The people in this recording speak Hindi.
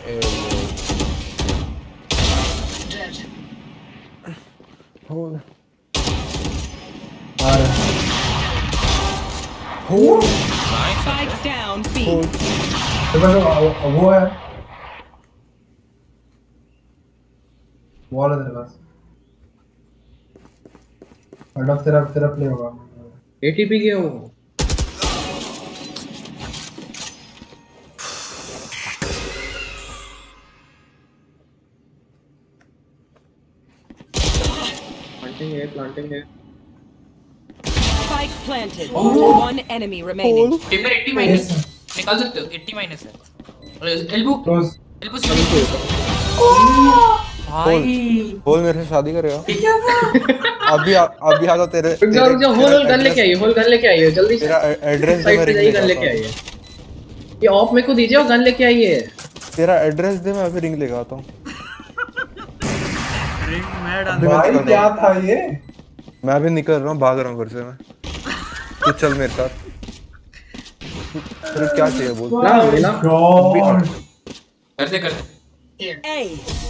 Hold Spike down B. वो है वॉल है तेरे पास अडॉप तेरा प्ले होगा एटीपी गया वो प्लांटिंग है Spike planted. One enemy remaining. Timer 80 minus निकाल सकते हो 80 माइनस है एल्बो सीधी भाई बोल मेरे से शादी करेगा अभी आ तो तेरे रुक जाओ होल गन लेके आइए जल्दी से तेरा एड्रेस दे मेरे गन लेके आइए ये ऑफ मेरे को दीजिए और गन लेके आइए तेरा एड्रेस दे मैं अभी रिंग लेके आता हूं रिंग मैं डाल भाई क्या था ये मैं अभी निकल रहा हूं भाग रहा हूं घर से मैं तू चल मेरे साथ तेरे क्या चाहिए बोल ना गॉड कर दे A.